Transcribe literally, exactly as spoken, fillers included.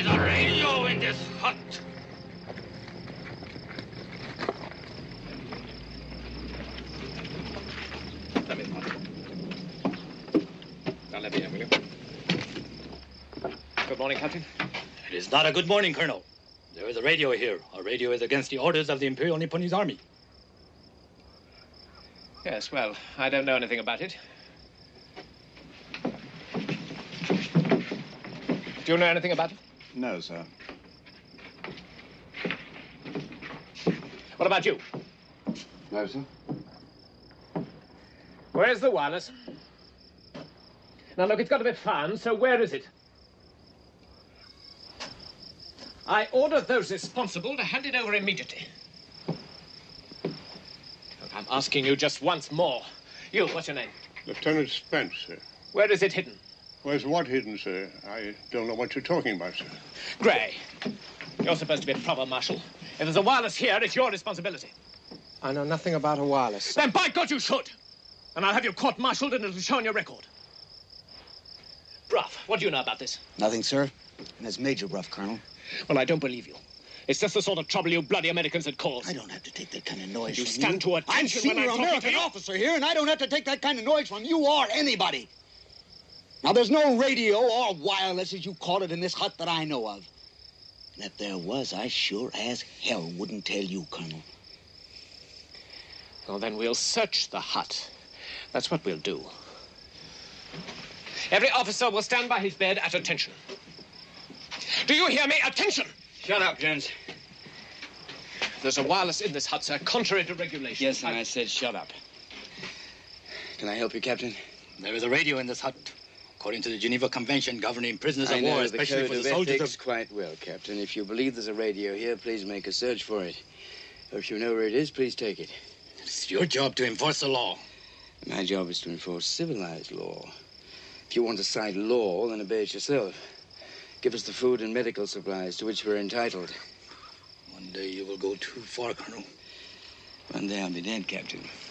is a radio in this hut. Let me Now let me in, will you? Good morning, Captain. It is not a good morning, Colonel. There is a radio here. A radio is against the orders of the Imperial Nipponese Army. Yes, well, I don't know anything about it. Do you know anything about it? No, sir. What about you? No, sir. Where's the wireless? Now, look, it's got to be found, so where is it? I order those responsible to hand it over immediately. Look, I'm asking you just once more. You, what's your name? Lieutenant Spence, sir. Where is it hidden? Where's what hidden, sir? I don't know what you're talking about, sir. Gray, you're supposed to be a proper marshal. If there's a wireless here, it's your responsibility. I know nothing about a wireless. Then by God you should. And I'll have you court-martialed and it'll show on your record. Bruff, what do you know about this? Nothing, sir. And it's Major Bruff, Colonel. Well, I don't believe you. It's just the sort of trouble you bloody Americans had caused. I don't have to take that kind of noise You from stand you. to attention I'm senior when I'm American talking to you. officer here, and I don't have to take that kind of noise from you or anybody. Now, there's no radio or wireless, as you call it, in this hut that I know of. And if there was, I sure as hell wouldn't tell you, Colonel. Well, then we'll search the hut. That's what we'll do. Every officer will stand by his bed at attention. Do you hear me? Attention! Shut up, gents. There's a wireless in this hut, sir, contrary to regulations. Yes, and I... I said shut up. Can I help you, Captain? There is a radio in this hut. According to the Geneva Convention governing prisoners I of know war, the especially code for the of soldiers ethics of... quite well, Captain. If you believe there's a radio here, please make a search for it. Or if you know where it is, please take it. It's your job to enforce the law. My job is to enforce civilized law. If you want to cite law, then obey it yourself. Give us the food and medical supplies to which we're entitled. One day you will go too far, Colonel. One day I'll be dead, Captain.